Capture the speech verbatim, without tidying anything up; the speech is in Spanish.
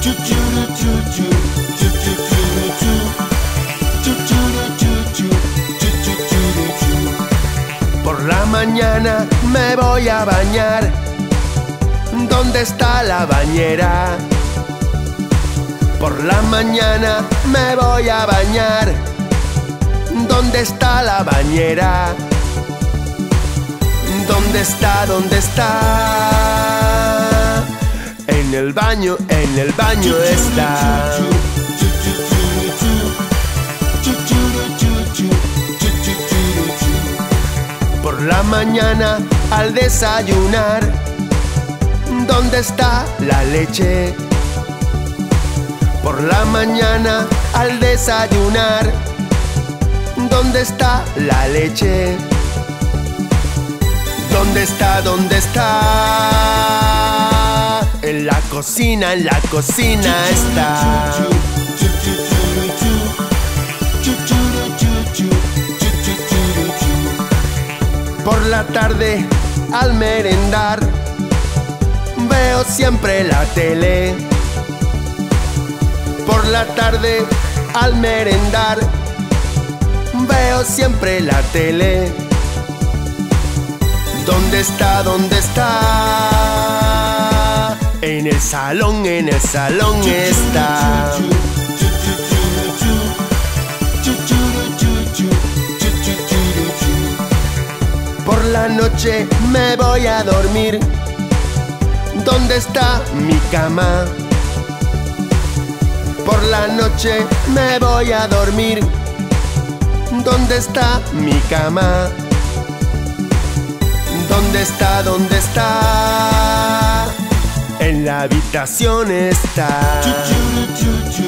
Por la mañana me voy a bañar. ¿Dónde está la bañera? Por la mañana me voy a bañar. ¿Dónde está la bañera? ¿Dónde está? ¿Dónde está? En el baño, en el baño está. Por la mañana al desayunar, ¿dónde está la leche? Por la mañana al desayunar, ¿dónde está la leche? ¿Dónde está? ¿Dónde está? En la cocina, en la cocina está. Por la tarde al merendar, veo siempre la tele. Por la tarde al merendar, veo siempre la tele. ¿Dónde está? ¿Dónde está? En el salón, en el salón está. Por la noche me voy a dormir. ¿Dónde está mi cama? Por la noche me voy a dormir. ¿Dónde está mi cama? ¿Dónde está? ¿Dónde está? En la habitación está.